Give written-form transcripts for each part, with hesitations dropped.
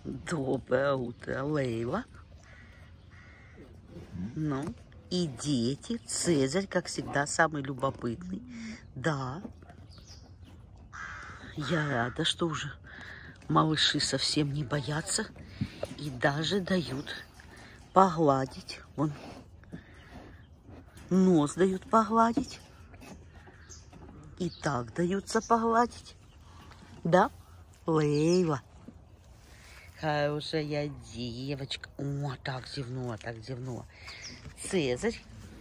Доброе утро, Лейла. Ну, и дети. Цезарь, как всегда, самый любопытный. Да, я рада, что уже малыши совсем не боятся и даже дают погладить. Вон, нос дают погладить. И так даются погладить. Да, Лейла? Хорошая девочка. О, так зевнула, так зевнула. Цезарь.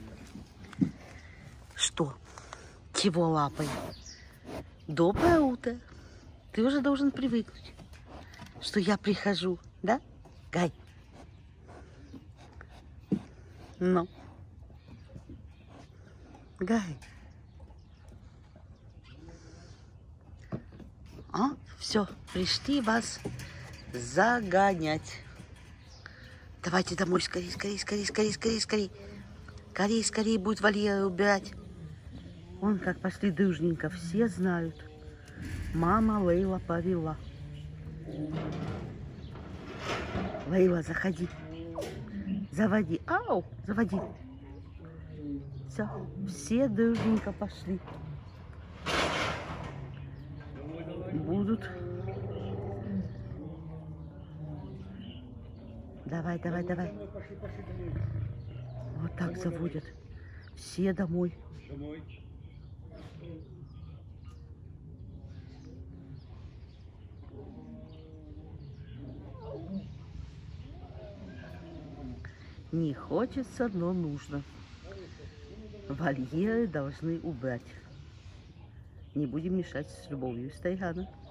Что? Чего лапой? Доброе утро. Ты уже должен привыкнуть, что я прихожу, да, Гай? Ну. Гай. А, все, пришли вас загонять. Давайте домой, скорее, скорее, скорее, скорее, скорее, скорее. Скорее, скорее будет вольеры убирать. Вон как пошли дружненько, все знают. Мама Лейла повела. Лейла, заходи. Заводи. Ау, заводи. Все, все дружненько пошли. Будут. Давай, давай, давай. Вот так заводят. Все домой. Не хочется, но нужно. Вольеры должны убрать. Не будем мешать с любовью, Стайгана.